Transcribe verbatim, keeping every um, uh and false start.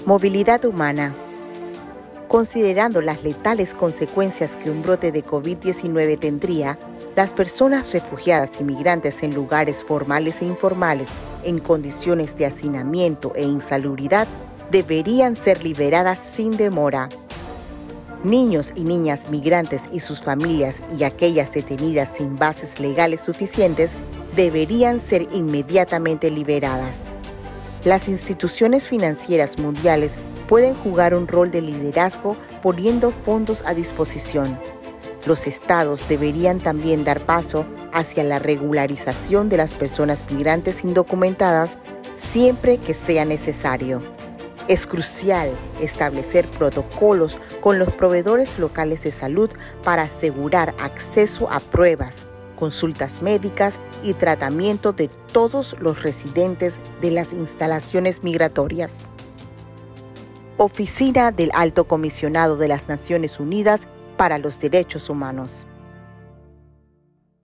Movilidad humana. Considerando las letales consecuencias que un brote de COVID diecinueve tendría, las personas refugiadas y migrantes en lugares formales e informales en condiciones de hacinamiento e insalubridad deberían ser liberadas sin demora. Niños y niñas migrantes y sus familias y aquellas detenidas sin bases legales suficientes deberían ser inmediatamente liberadas. Las instituciones financieras mundiales pueden jugar un rol de liderazgo poniendo fondos a disposición. Los estados deberían también dar paso hacia la regularización de las personas migrantes indocumentadas siempre que sea necesario. Es crucial establecer protocolos con los proveedores locales de salud para asegurar acceso a pruebas, consultas médicas y tratamiento de todos los residentes de las instalaciones migratorias. Oficina del Alto Comisionado de las Naciones Unidas para los Derechos Humanos.